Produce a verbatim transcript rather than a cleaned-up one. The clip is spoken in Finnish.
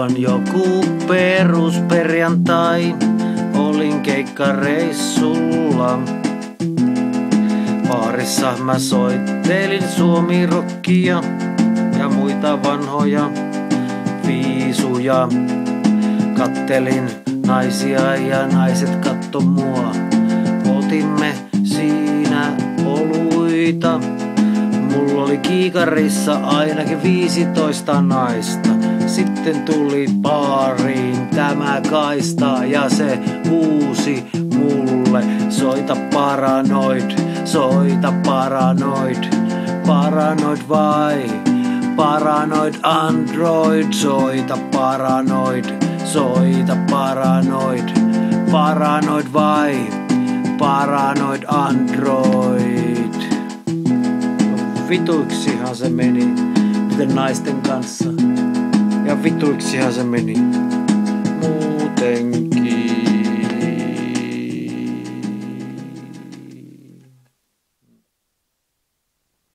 On joku perusperjantai, olin keikkareissulla. Baarissa mä soittelin suomirokkia ja muita vanhoja viisuja. Kattelin naisia ja naiset katto mua. Otimme siinä oluita. Mulla oli kiikarissa ainakin viisitoista naista. Sitten tuli baariin tämä kaista ja se huusi mulle: soita Paranoid, soita Paranoid, Paranoid vai Paranoid Android, soita Paranoid, soita Paranoid, Paranoid vai Paranoid Android. Vituiksihan se meni miten naisten kanssa, ja vituiksihan se meni muutenkin.